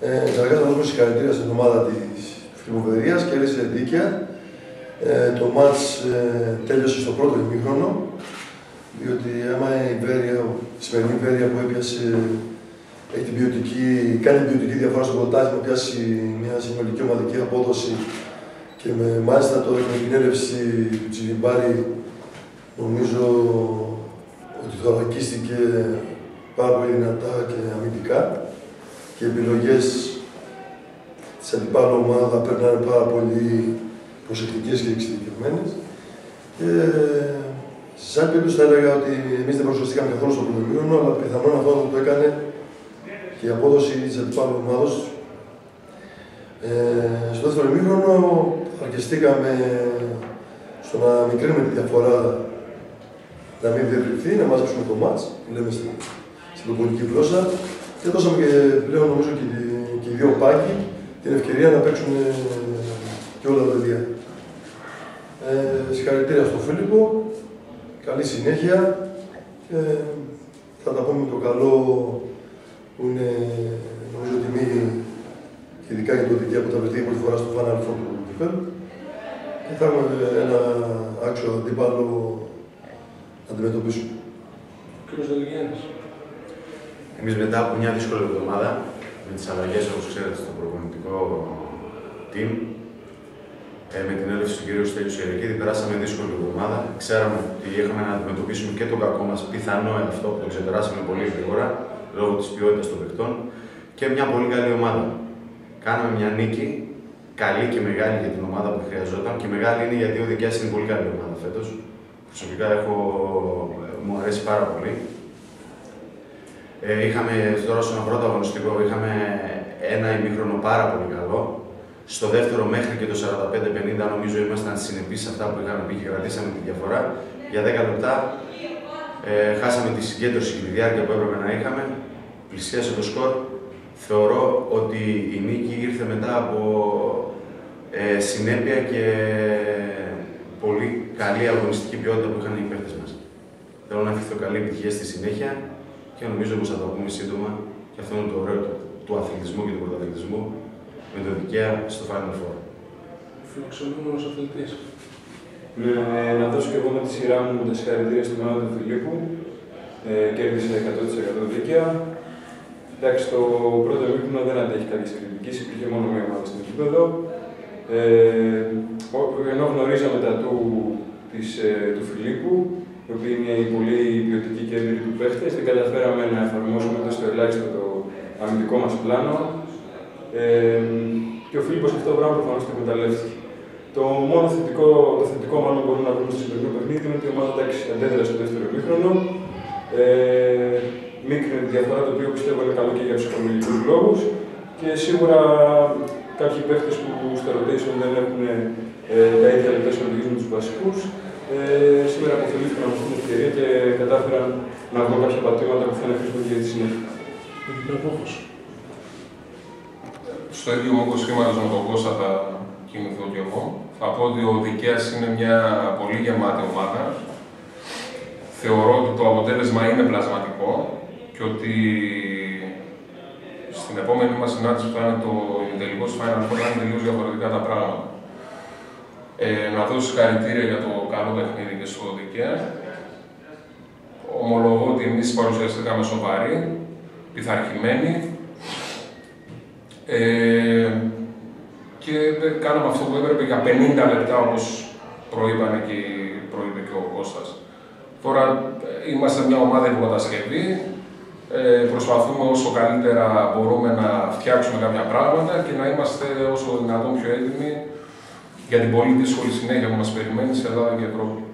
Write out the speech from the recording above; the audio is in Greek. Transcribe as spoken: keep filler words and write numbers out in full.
Ε, Καταρχάς, να δώσουμε συγχαρητήρια στην ομάδα της Φιλιπποβερίας και κέρδισε δίκαια. Ε, το μάτς ε, τέλειωσε στο πρώτο ημίχρονο, διότι άμα η Βέρεια, η σημερινή Βέρεια που έπιασε, έχει την ποιοτική, κάνει την ποιοτική διαφορά στο πρωτάθλημα, να πιάσει μια συνολική ομαδική απόδοση και με, μάλιστα το με την έλευση του Τσιριμπάρη, νομίζω ότι θωρακίστηκε πάρα πολύ δυνατά και αμυντικά και οι επιλογές της αντιπάλου ομάδα πρέπει να είναι πάρα πολύ προσεκτικές και εξειδικευμένες. Και σε άλλη περίπτωση θα έλεγα ότι εμείς δεν προσωστήκαμε καθόλου στο πρωτομήχρονο, αλλά πιθανόν αυτό που το έκανε και η απόδοση της αντιπάλου ομάδος. Ε, στο δεύτερο ημίχρονο αρκεστήκαμε στο να μικρύνουμε τη διαφορά, να μην διευρυνθεί, να μαζέψουμε το μάτς, που λέμε στην, στην πολιτική γλώσσα, και δώσαμε και πλέον νομίζω και, και οι δύο πάγκοι την ευκαιρία να παίξουν και όλα τα παιδιά. Ε, συγχαρητήρια στον Φίλιππο, καλή συνέχεια και θα τα πούμε το καλό που είναι νομίζω τιμή και ειδικά για το δικαίωμα που θα βρεθεί πρώτη φορά στο Final Four του κυπέλλου και θα έχουμε ένα άξιο αντίπαλο να αντιμετωπίσουμε. Κύριος Δελγιάννης. Εμείς μετά από μια δύσκολη εβδομάδα, με τις αλλαγές όπως ξέρετε στο προπονητικό team, ε, με την έλευση του κ. Στέλιου Σιερεκίδη, περάσαμε δύσκολη εβδομάδα. Ξέραμε ότι είχαμε να αντιμετωπίσουμε και το κακό μας, πιθανό αυτό που το ξεπεράσαμε πολύ γρήγορα, λόγω της ποιότητας των παιχτών, και μια πολύ καλή ομάδα. Κάναμε μια νίκη, καλή και μεγάλη για την ομάδα που χρειαζόταν, και μεγάλη είναι γιατί ο Δικιάς είναι πολύ καλή ομάδα φέτος. Προσωπικά έχω, μου αρέσει πάρα πολύ. Ε, είχαμε τώρα στον πρώτο αγωνιστικό, είχαμε ένα ημίχρονο πάρα πολύ καλό. Στο δεύτερο μέχρι και το σαράντα πέντε πενήντα νομίζω ήμασταν συνεπείς σε αυτά που είχαμε πει και κρατήσαμε τη διαφορά. Για δέκα λεπτά ε, χάσαμε τη συγκέντρωση και τη διάρκεια που έπρεπε να είχαμε. Πλησίασε το σκορ. Θεωρώ ότι η νίκη ήρθε μετά από ε, συνέπεια και πολύ καλή αγωνιστική ποιότητα που είχαν οι παίκτες μας. Θέλω να ευχηθώ καλή επιτυχία στη συνέχεια και νομίζω πως θα το πούμε σύντομα, και αυτό είναι το ωραίο του, του αθλητισμού και του πρωταθλητισμού, με το Δικαία στο Final Four. Φιλοξενούμενος αθλητής. Ναι, να δώσω και εγώ με τη σειρά μου τα συγχαρητήρια στην ομάδα του Φιλίππου. Ε, κέρδισε εκατό τοις εκατό δίκαια. Εντάξει, το πρώτο ημίχρονο δεν αντέχει καλή κριτική, υπήρχε μόνο μία ομάδα στο γήπεδο. Ε, ενώ γνωρίζαμε τα του, της, ε, του Φιλίππου, η οποία είναι η πολύ ποιοτική και έμπειρη του παίχτες, δεν καταφέραμε να εφαρμόσουμε το στο ελάχιστο το αμυντικό μας πλάνο. Ε, και ο Φίλιππος αυτό το πράγμα προφανώς το εκμεταλλεύτηκε. Το μόνο θετικό, το θετικό μάλλον που μπορούμε να βρούμε στο σημερινό παιχνίδι είναι ότι η ομάδα αντέδρασε στο δεύτερο ημίχρονο. Ε, μίκρινε τη διαφορά, το οποίο πιστεύω είναι καλό και για ψυχολογικούς λόγους. Και σίγουρα κάποιοι παίχτες που στο rotation δεν έχουν ε, τα ίδια λεπτά συμμετοχής με τους βασικούς, ε, σήμερα αποφελήθηκαν από αυτήν την ευκαιρία και κατάφεραν να βγουν κάποια πατήματα που θα είναι χρήσιμο για τη συνέχεια. Στο ίδιο μήκος σχήματος με τον Κώστα θα κινηθώ κι εγώ. Θα πω ότι ο Δικαίας είναι μια πολύ γεμάτη ομάδα. Θεωρώ ότι το αποτέλεσμα είναι πλασματικό και ότι στην επόμενη μας συνάντηση που θα είναι το τελικό του Final Four θα είναι τελείως διαφορετικά τα πράγματα. Ε, να δώσω συγχαρητήρια για το καλό παιχνίδι και στο Δικαία. Ομολογώ ότι εμείς παρουσιαστήκαμε σοβαροί, πειθαρχημένοι. Ε, και κάναμε αυτό που έπρεπε για πενήντα λεπτά, όπως προείπανε και, προείπε και ο Κώστας. Τώρα είμαστε μια ομάδα υποκατασκευή, ε, προσπαθούμε όσο καλύτερα μπορούμε να φτιάξουμε κάποια πράγματα και να είμαστε όσο δυνατόν πιο έτοιμοι για την πολύ δύσκολη συνέχεια που μας περιμένει σε Ελλάδα και Ευρώπη.